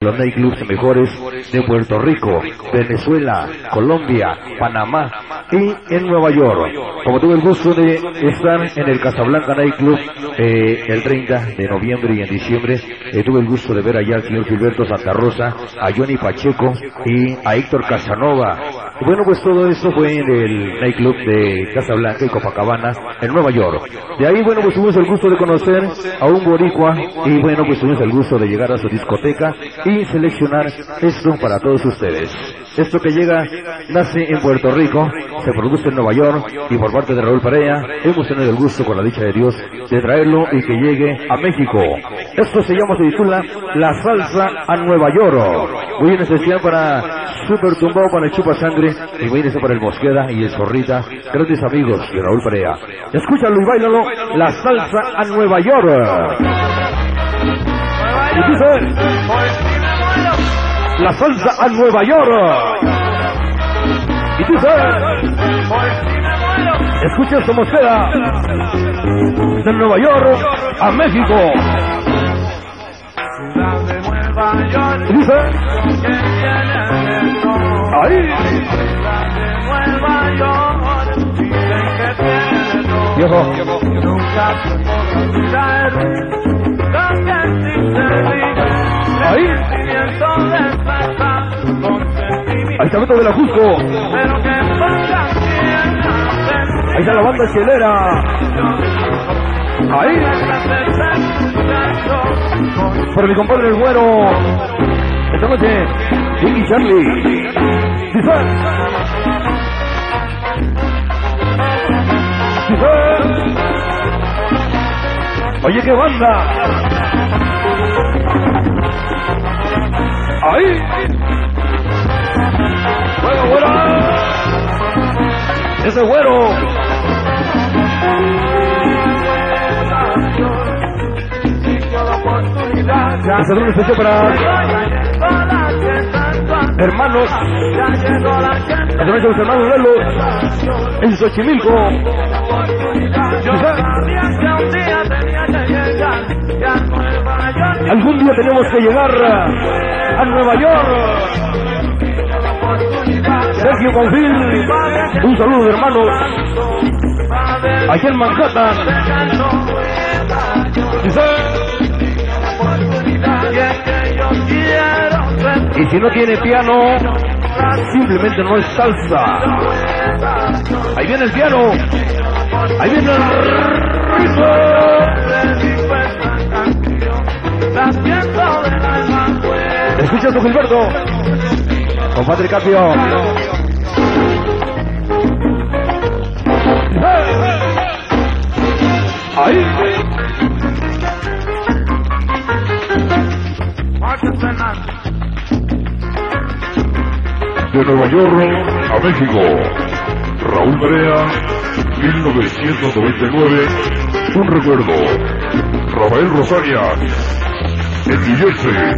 los nightclubs mejores de Puerto Rico, Venezuela, Colombia, Panamá y en Nueva York. Como tuve el gusto de estar en el Casablanca Nightclub el 30 de noviembre y en diciembre, tuve el gusto de ver allá al señor Gilberto Santa Rosa, a Johnny Pacheco y a Héctor Casanova. Y bueno, pues todo esto fue en el nightclub de Casablanca y Copacabana en Nueva York. De ahí, bueno, pues tuvimos el gusto de conocer a un boricua y bueno, pues tuvimos el gusto de llegar a su discoteca y seleccionar esto para todos ustedes. Esto que llega, nace en Puerto Rico, se produce en Nueva York y por parte de Raúl Perea hemos tenido el gusto, con la dicha de Dios, de traerlo y que llegue a México. Esto se titula La Salsa a Nueva York. Muy en especial para Super Tumbao, para el Chupa Sangre y muy en especial para el Mosqueda y el Zorrita, grandes amigos de Raúl Perea. Escúchalo y báilalo, La Salsa a Nueva York. Y dice, La Salsa a Nueva York. Y dice, escucha esto, Mosqueda, de Nueva York a México. Y dice, ahí. Viejo. Ahí. Ahí está Beto de la Jusco. Ahí está la banda chilera. Ahí. Para mi compadre el Güero. Esta noche, Vicky Charlie. Oye, qué banda. Ahí. Bueno, Güero. Ese Güero. Un saludo especial para hermanos, a través de los hermanos Lelo en Xochimilco. Algún día tenemos que llegar a Nueva York. Sergio Confil, un saludo de hermanos allá en Manhattan. Y si no tiene piano, simplemente no es salsa. Ahí viene el piano. Ahí viene el ritmo. Escucha tu Gilberto, compadre Capio. Ahí. De Nueva York a México, Raúl Perea, 1999, un recuerdo. Rafael Rosarias, el New Jersey.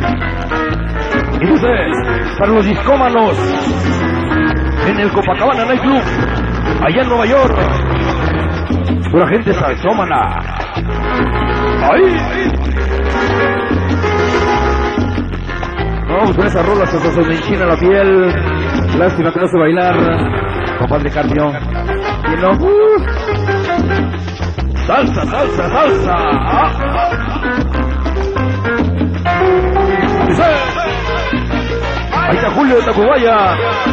Y dice, para los discómanos, en el Copacabana Nightclub, allá en Nueva York, pura gente salsómana. Ahí. Vamos con esas rolas hasta se me enchina la piel. Lástima que no sé bailar, compadre Carpio. Y no. Salsa, salsa, salsa. Ahí está Julio de Tacubaya.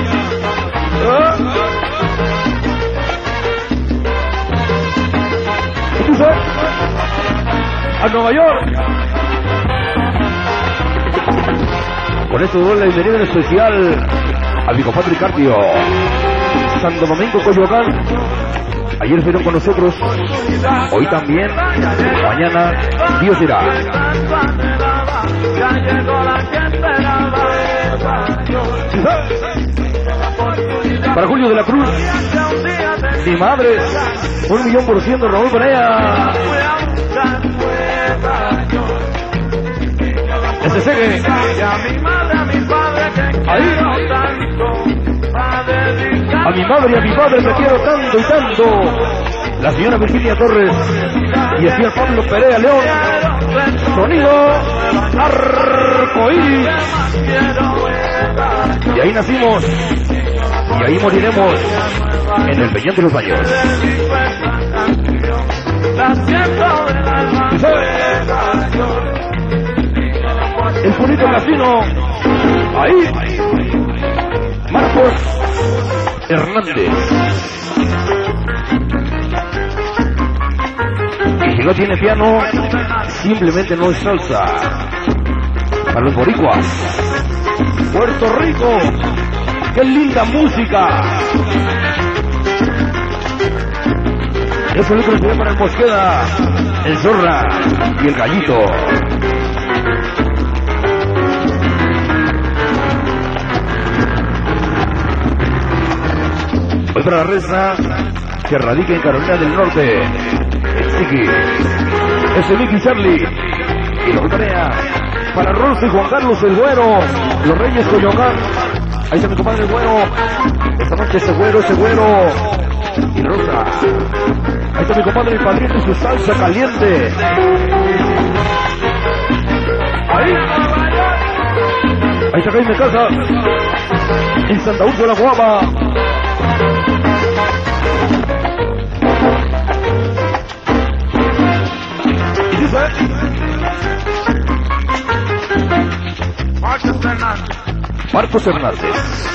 A Nueva York. Con esto doy la bienvenida en especial a mi compadre Carpio. Santo Domingo, Coyoacán. Ayer fueron con nosotros, hoy también, mañana Dios dirá. Para Julio de la Cruz, mi madre, 1.000.000% Raúl Perea. Ese sigue. Ahí. A mi madre y a mi padre te quiero tanto y tanto. La señora Virginia Torres y el señor Pablo Perea León. Sonido arcoíris. nacimos y ahí moriremos, en el Peñón de los Baños. El bonito casino, ahí, Marcos Hernández. Y si no tiene piano, simplemente no es salsa. Para los boricuas, Puerto Rico, qué linda música. Es el otro día para el Mosqueda, el Zorra y el Gallito. Hoy para la reza que radica en Carolina del Norte, el Siki, ese Mickey Charlie y los Tarea. Para Rolfo y Juan Carlos el Güero, los Reyes Coyoacán. Ahí está mi compadre el Güero. Esta noche ese Güero y Rosa. Ahí está mi compadre el Padrino y su salsa caliente. Ahí está Jaime Casa en Santa Úrsula, La Guava. Y dice Marcos Hernández.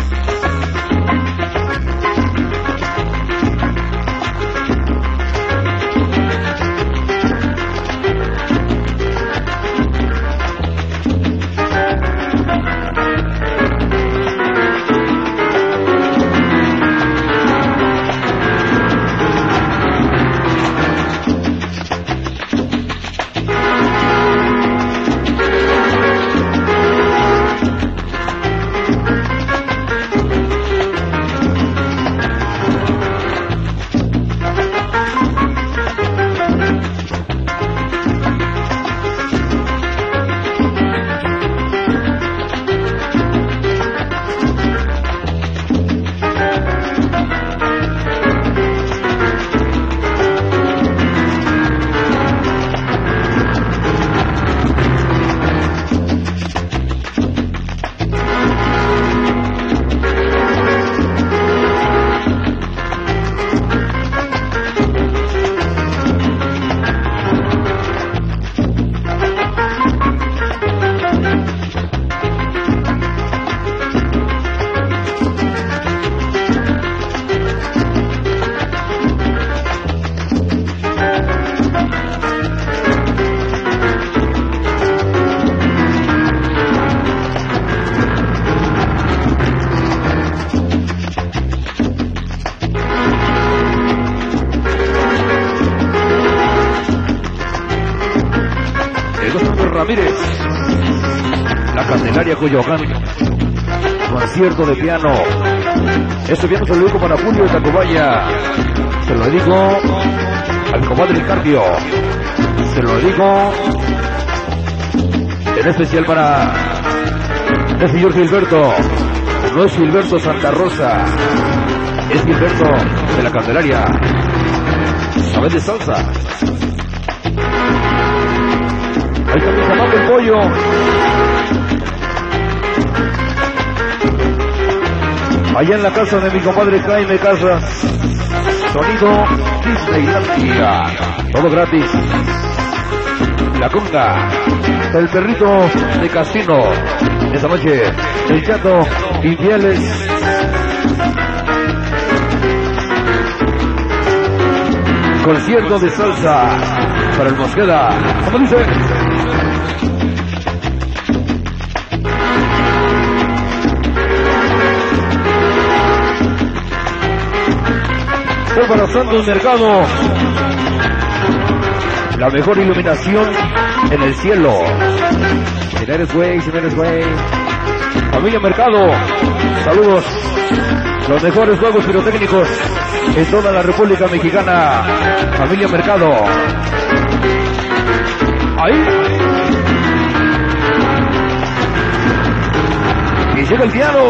Ramírez, la Candelaria Coyoacán, concierto de piano. Este piano se lo dedico para Julio de Tacubaya, se lo dedico al compadre Carpio, se lo dedico en especial para el señor Gilberto. No es Gilberto Santa Rosa, es Gilberto de la Candelaria. ¿Sabes de salsa? Ahí está mi zapato el pollo. Allá en la casa de mi compadre Jaime Casas. Sonido Disneylandia. Todo gratis. La conga. El perrito de casino. Esta noche, el Chato Infieles. Concierto de salsa para el Mosqueda. ¿Cómo dice? Preparando el mercado, la mejor iluminación en el cielo. Si eres güey, familia Mercado, saludos. Los mejores juegos pirotécnicos en toda la República Mexicana. Familia Mercado. Ahí. Y llega el piano.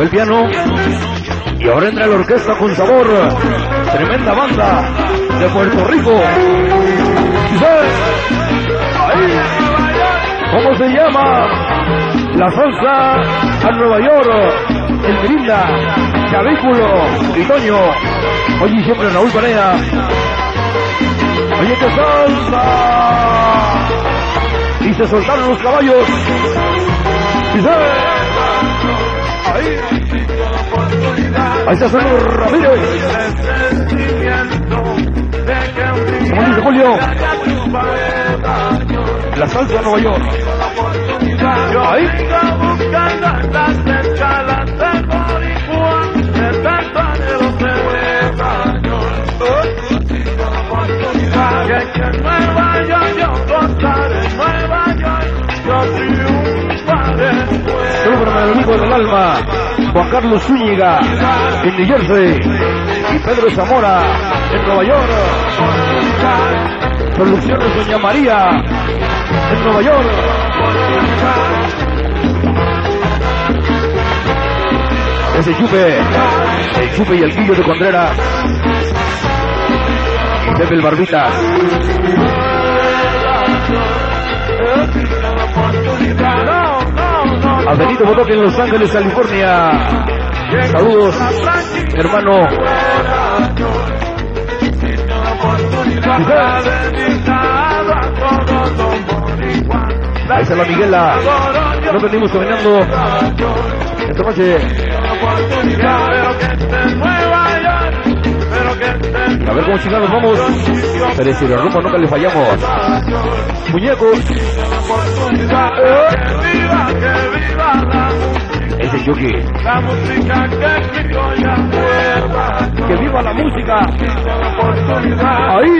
el piano. Y ahora entra la orquesta con sabor. Tremenda banda de Puerto Rico. Ahí. ¿Cómo se llama? La salsa a Nueva York. El Mirinda, Chavículo y Toño. Oye, siempre Raúl Panea. Oye, qué salsa. Y se soltaron los caballos. Ahí. Ahí está Julio Ramírez. ¿Cómo dice Julio? La salsa a Nueva York. Ahí. Solo para el amigo del alma, Juan Carlos Zúñiga en New Jersey y Pedro Zamora en Nueva York. Producciones Doña María en Nueva York. Ese el Chupe y el Guillo de Contreras. Y Pepe el Barbita. A Benito Bodoque en Los Ángeles, California. Saludos, hermano. Ahí está la Miguela. No venimos caminando esta noche. A ver cómo chingados vamos. Pero si la rumba nunca le fallamos. Muñecos. Ese Chucky. Que viva la música. Ahí.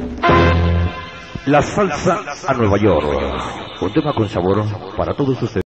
La salsa a Nueva York. Un tema con sabor para todos ustedes.